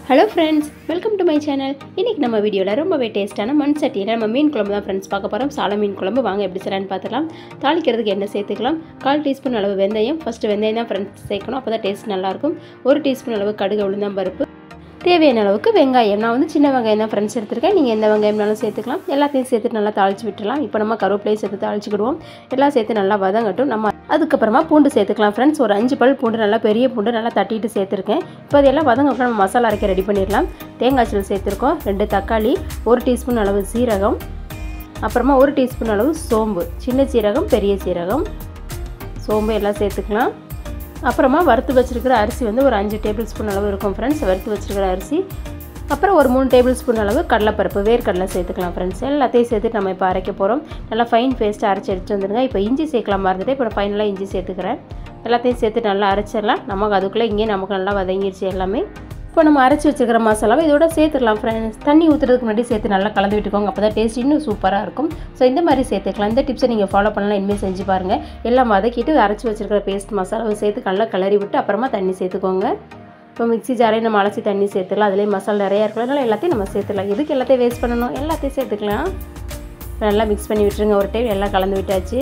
Hello friends, welcome to my channel. இன்னைக்கு நம்ம வீடியோல ரொம்பவே டேஸ்டான மண் சட்டியில நம்ம மீன் குழம்பு தான் फ्रेंड्स பார்க்க போறோம். சால மீன் குழம்பு வாங்க எப்படி செய்யலாம்னு பார்த்தலாம். தாளிக்கிறதுக்கு என்ன சேர்த்துக்கலாம்? 1/4 டீஸ்பூன் அளவு வெந்தயம். ஃபர்ஸ்ட் வெந்தயம் தான் फ्रेंड्स சேர்க்கணும். அப்பதான் டேஸ்ட் நல்லா இருக்கும். 1 டீஸ்பூன் அளவு கடுகு உளுந்தம் பருப்பு. தேவையான அளவுக்கு வெங்காயம். நான் வந்து சின்ன வெங்காயம் தான் फ्रेंड्स எடுத்துர்க்கேன். நீங்க எந்த வெங்காயம்னாலும் சேர்த்துக்கலாம். எல்லாத்தையும் சேர்த்து நல்லா தாளிச்சு விட்டுறலாம். இப்போ நம்ம கருவேப்பிலை சேர்த்து தாளிச்சுடுவோம். எல்லாம் சேர்த்து நல்லா வதங்கட்டும். நம்ம அதுக்கு அப்புறமா பூண்டு சேர்த்துக்கலாம் फ्रेंड्स. ஒரு 5 பல் பூண்டு நல்லா பெரிய பூண்டு நல்லா தட்டிட்டு சேர்த்திருக்கேன். இப்போ இதெல்லாம் வதங்கப்பறம் நம்ம மசாலா அரைக்க ரெடி பண்ணிடலாம். தேங்காய் சீல் சேர்த்திருக்கோம். 2 தக்காளி, 1 டீஸ்பூன் அளவு சீரகம், அப்புறமா 1 டீஸ்பூன் அளவு சோம்பு, சின்ன சீரகம், பெரிய சீரகம், சோம்பு எல்லாம் சேர்த்துக்கலாம். அப்புறமா வறுத்து வச்சிருக்கிற அரிசி வந்து ஒரு 5 டேபிள் ஸ்பூன் அளவு இருக்கும் फ्रेंड्स. வறுத்து வச்சிருக்கிற அரிசி, அப்புறம் ஒரு 3 டேபிள் ஸ்பூன் அளவு கடலைப்பருப்பு, வேர்க்கடலை சேர்த்துக்கலாம் फ्रेंड्स. எல்லாத்தையும் சேர்த்து நம்ம இப்போ அரைக்க போகிறோம். நல்லா ஃபைன் பேஸ்ட்டாக அரைச்சி எடுத்து வந்துடுங்க. இப்போ இஞ்சி சேர்க்கலாம் மறந்துட்டு இப்போ ஃபைனலாக இஞ்சி சேர்த்துக்கிறேன். எல்லாத்தையும் சேர்த்து நல்லா அரைச்சிடலாம். நமக்கு அதுக்குள்ளே இங்கே நமக்கு நல்லா வதங்கிடுச்சு எல்லாமே. இப்போ நம்ம அரைச்சி வச்சுருக்கிற மசாலாவை இதோட சேர்த்துக்கலாம் ஃப்ரெண்ட்ஸ். தண்ணி ஊற்றுறதுக்கு முன்னாடி சேர்த்து நல்லா கலந்து விட்டுக்கோங்க. அப்போ தான் டேஸ்ட் இன்னும் சூப்பராக இருக்கும். ஸோ இந்த மாதிரி சேர்த்துக்கலாம். இந்த டிப்ஸை நீங்கள் ஃபாலோ பண்ணலாம். இனிமேல் செஞ்சு பாருங்கள். எல்லாம் வதக்கிட்டு அரைச்சி வச்சுருக்கிற பேஸ்ட் மசாலாவை சேர்த்து நல்லா கிளறி விட்டு அப்புறமா தண்ணி சேர்த்துக்கோங்க. இப்போ மிக்ஸி ஜாரையும் நம்ம அலசி தண்ணி சேர்த்துக்கலாம். அதிலே மசாலா நிறையா இருக்கிறதுனால எல்லாத்தையும் நம்ம சேர்த்துக்கலாம். இதுக்கு எல்லாத்தையும் வேஸ்ட் பண்ணணும். எல்லாத்தையும் சேர்த்துக்கலாம். நல்லா மிக்ஸ் பண்ணி விட்டுருங்க. ஒரு டைம் எல்லாம் கலந்து விட்டாச்சு.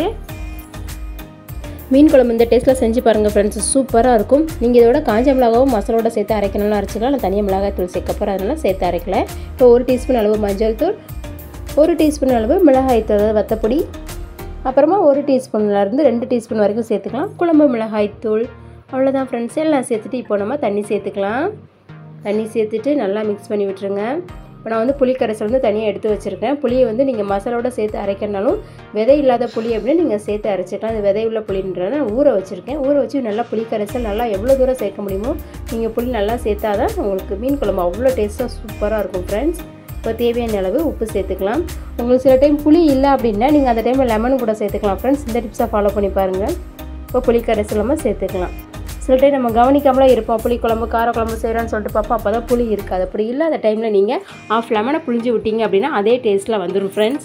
மீன் குழம்பு இந்த டேஸ்ட்டில் செஞ்சு பாருங்கள் ஃப்ரெண்ட்ஸ். சூப்பராக இருக்கும். நீங்கள் இதோட காஞ்ச மிளகாவும் மசாலோட சேர்த்து அரைக்கணும்னு அரைச்சிக்கலாம். நான் தனியாக மிளகாய் தூள் சேர்க்க போகிறேன். அதனால் சேர்த்து அரைக்கல. இப்போ 1 டீஸ்பூன் அளவு மஞ்சள் தூள், 1 டீஸ்பூன் அளவு மிளகாய் தூள் வத்தப்பொடி, அப்புறமா 1 டீஸ்பூன்லேருந்து 2 டீஸ்பூன் வரைக்கும் சேர்த்துக்கலாம் குழம்பு மிளகாய் தூள். அவ்வளோதான் ஃப்ரெண்ட்ஸ். எல்லாம் சேர்த்துட்டு இப்போ நம்ம தண்ணி சேர்த்துக்கலாம். தண்ணி சேர்த்துட்டு நல்லா மிக்ஸ் பண்ணி விட்டுருங்க. இப்போ நான் வந்து புளி கரைசல் வந்து தனியாக எடுத்து வச்சுருக்கேன். புளியை வந்து நீங்கள் மசாலோட சேர்த்து அரைக்கிறனாலும் விதை இல்லாத புளி அப்படின்னு நீங்கள் சேர்த்து அரைச்சிக்கலாம். அது விதை உள்ள புளின்றதை நான் ஊற வச்சுருக்கேன். ஊற வச்சு நல்லா புளி கரைசல் நல்லா எவ்வளோ தூரம் சேர்க்க முடியுமோ நீங்கள் புளி நல்லா சேர்த்தா தான் உங்களுக்கு மீன் குழம்பு அவ்வளோ டேஸ்ட்டாக சூப்பராக இருக்கும் ஃப்ரெண்ட்ஸ். இப்போ தேவையான அளவு உப்பு சேர்த்துக்கலாம். உங்களுக்கு சில டைம் புளி இல்லை அப்படின்னா நீங்கள் அந்த டைமில் லெமன் கூட சேர்த்துக்கலாம் ஃப்ரெண்ட்ஸ். இந்த டிப்ஸை ஃபாலோ பண்ணி பாருங்கள். இப்போ புளி கரைசல் நம்ம சேர்த்துக்கலாம். சில டைம் நம்ம கவனிக்காமலே இருப்போம். புளி குழம்பு காரக்குழம்பு செய்கிறோன்னு சொல்லிட்டு பார்ப்போம். அப்போ தான் புளி இருக்காது. அப்படி இல்லாத டைமில் நீங்கள் ஆஃப் லெமனை புளிஞ்சு விட்டீங்க அப்படின்னா அதே டேஸ்ட்டில் வந்துடும் ஃப்ரெண்ட்ஸ்.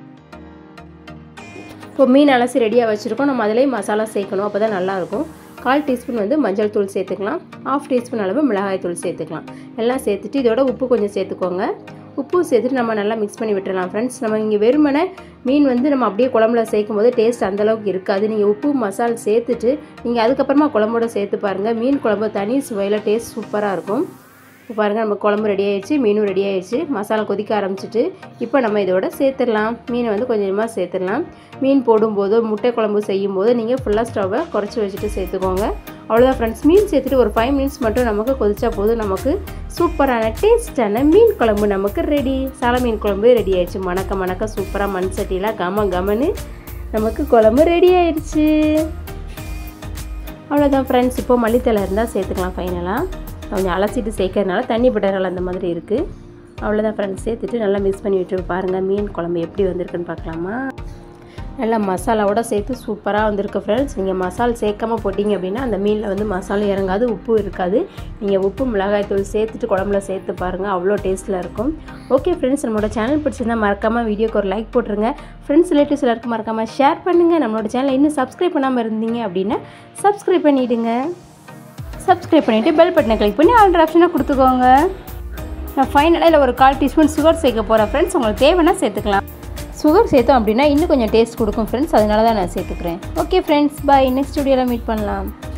இப்போ மீன் அலசி ரெடியாக வச்சுருக்கோம். நம்ம அதிலேயே மசாலா சேர்க்கணும். அப்போ தான் நல்லாயிருக்கும். 1/4 டீஸ்பூன் வந்து மஞ்சள் தூள் சேர்த்துக்கலாம். 1/2 டீஸ்பூன் அளவு மிளகாய் தூள் சேர்த்துக்கலாம். எல்லாம் சேர்த்துட்டு இதோட உப்பு கொஞ்சம் சேர்த்துக்கோங்க. உப்பு சேர்த்துட்டு நம்ம நல்லா மிக்ஸ் பண்ணி விட்டுடலாம் ஃப்ரெண்ட்ஸ். நம்ம இங்கே வெறுமனே மீன் வந்து நம்ம அப்படியே குழம்புல சேர்க்கும் போது டேஸ்ட் அந்தளவுக்கு இருக்காது. நீங்கள் உப்பு மசால் சேர்த்துட்டு நீங்கள் அதுக்கப்புறமா குழம்போட சேர்த்து பாருங்கள். மீன் குழம்பு தனி சுவையில் டேஸ்ட் சூப்பராக இருக்கும். இப்போ பாருங்கள் நம்ம குழம்பு ரெடி ஆகிடுச்சு, மீனும் ரெடி ஆகிடுச்சு. மசாலா கொதிக்க ஆரம்பிச்சிட்டு இப்போ நம்ம இதோட சேர்த்துடலாம். மீனை வந்து கொஞ்சமாக சேர்த்துடலாம். மீன் போடும்போது முட்டை குழம்பு செய்யும்போது நீங்கள் ஃபுல்லாக ஸ்டவ்வை குறைச்சி வச்சுட்டு சேர்த்துக்கோங்க. அவ்வளோதான் ஃப்ரெண்ட்ஸ். மீன் சேர்த்துட்டு ஒரு 5 மினிட்ஸ் மட்டும் நமக்கு கொதிச்சா போதும். நமக்கு சூப்பரான டேஸ்டான மீன் குழம்பு நமக்கு ரெடி. சால மீன் குழம்பு ரெடி ஆயிடுச்சு. மணக்க மணக்க சூப்பராக மண் சட்டியில் கமன்னு நமக்கு குழம்பு ரெடி ஆயிடுச்சு. அவ்வளோதான் ஃப்ரெண்ட்ஸ். இப்போ மல்லித்தலை இருந்தால் சேர்த்துக்கலாம். ஃபைனலாக கொஞ்சம் அலசிட்டு சேர்க்கறதுனால தண்ணி பட்டரால் அந்த மாதிரி இருக்குது. அவ்வளோதான் ஃப்ரெண்ட்ஸ். சேர்த்துட்டு நல்லா மிக்ஸ் பண்ணி விட்டு பாருங்கள் மீன் குழம்பு எப்படி வந்திருக்குன்னு பார்க்கலாமா. நல்லா மசாலாவோட சேர்த்து சூப்பராக வந்திருக்கு ஃப்ரெண்ட்ஸ். நீங்கள் மசாலா சேர்க்காமல் போட்டிங்க அப்படின்னா அந்த மீனில் வந்து மசாலா இறங்காது, உப்பு இருக்காது. நீங்கள் உப்பு மிளகாய் தூள் சேர்த்துட்டு குழம்புல சேர்த்து பாருங்கள். அவ்வளோ டேஸ்ட்டில் இருக்கும். ஓகே ஃப்ரெண்ட்ஸ், நம்மளோட சேனல் பிடிச்சிருந்தா மறக்காமல் வீடியோக்கு ஒரு லைக் போட்டுருங்க. ஃப்ரெண்ட்ஸ் ரிலேட்டிவ்ஸ் எல்லாருக்கும் மறக்காமல் ஷேர் பண்ணுங்கள். நம்மளோட சேனலை இன்னும் சப்ஸ்கிரைப் பண்ணாமல் இருந்தீங்க அப்படின்னா சப்ஸ்கிரைப் பண்ணிவிடுங்க. சப்ஸ்கிரைப் பண்ணிவிட்டு பெல் பட்டனை கிளிக் பண்ணி ஆல் ஆப்ஷனாக கொடுத்துக்கோங்க. நான் ஃபைனலாக இல்லை ஒரு 1/4 டீஸ்பூன் சுகர் சேர்க்க போகிறேன் ஃப்ரெண்ட்ஸ். உங்களுக்கு தேவைன்னா சேர்த்துக்கலாம். சுகர் சேர்த்தோம் அப்படின்னா இன்னும் கொஞ்சம் டேஸ்ட் கொடுக்கும் ஃப்ரெண்ட்ஸ். அதனால தான் நான் சேர்த்துக்கிறேன். Okay friends, bye. நெக்ஸ்ட் வீடியோவில் மீட் பண்ணலாம்.